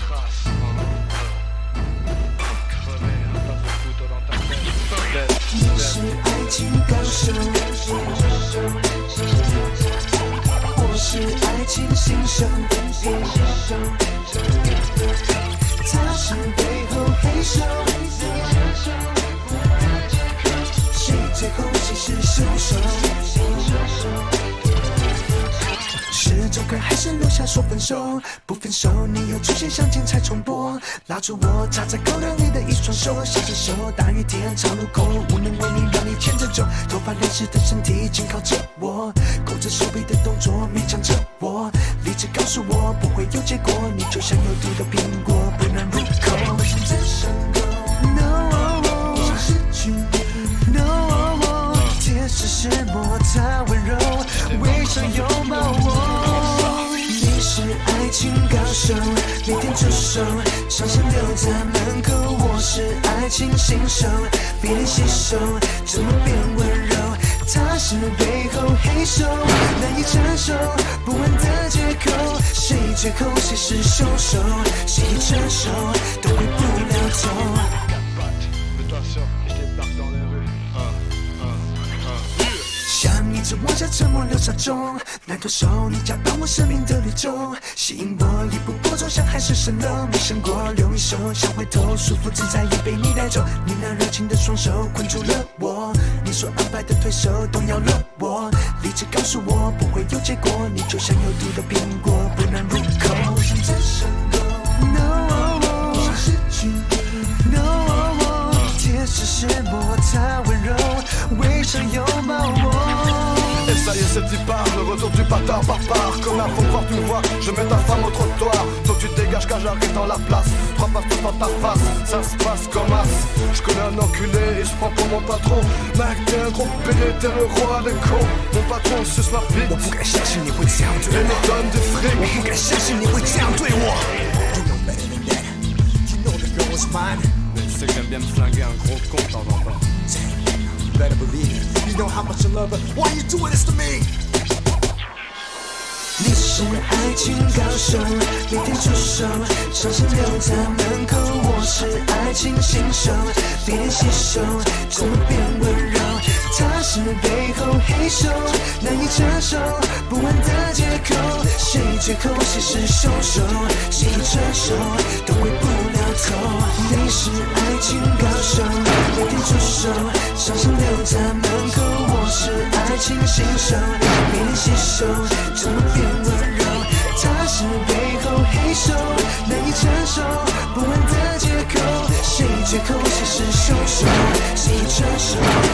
你是爱情高手，我是爱情新手，他是背后黑手，谁最后谁是凶手？是走开还是留下说分手？不分手，你又出现相见才重播，拉住我插在口袋里的一双手，小牵手，大雨天长路口，无能为力让你牵着走，头发流失的身体紧靠着我，勾着手臂的动作勉强着我，理智告诉我不会有结果，你就像有毒的苹果不能入口。我想再上钩 ，No， 我想失去你 ，No， 铁石是磨它温柔，微笑拥抱我。你是爱情高手，每天出手，伤心留在门口。我是爱情新手，别人洗手，怎么变温柔？他是背后黑手，难以承受不安的借口。谁最后谁是凶手？谁一承受都回不了头。像一直往下沉默流沙中，难脱手，你夹到我生命的绿洲，吸引我一步步走向海市蜃楼，没想过留一手，想回头舒服自在也被你带走，你那热情的双手困住了我，你所安排的推手动摇了我，理智告诉我不会有结果，你就像有毒的苹果不能入口。我想再上钩 ，No， 我想失去你 ，No， 铁石是磨它温柔，微笑拥抱我。 Et ça y est, c'est y part, le retour du bâtard barbare. Comme un faux croire, tu me vois, je mets ta femme au trottoir. Faut que tu te dégages quand j'arrive dans la place. Trois passes dans ta face, ça se passe comme as. Je connais un enculé et je prends pour mon patron. Mec, t'es un gros pédé, t'es le roi des cons. Mon patron suce ma bite. 我不敢相信你会这样对 Et 我， me donne du fric. 我不敢相信你会这样对我。You know better than that. You know the girl is mine. Tu sais que j'aime bien me flinguer un gros con de temps en temps. You better believe it. You know how much I love her. Why you doing this to me? 你是爱情高手，每天出手，伤心留在门口。我是爱情新手，别人洗手，怎么变温柔？他是背后黑手，难以承受不安的借口。谁最后谁是凶手？谁一承受都回不了头。你是爱情高手，每天出手，伤心留在门口。我是爱情新手，别人洗手，怎么变温柔？他是背后黑手，难以承受不安的借口。谁最后谁是凶手？谁一承受？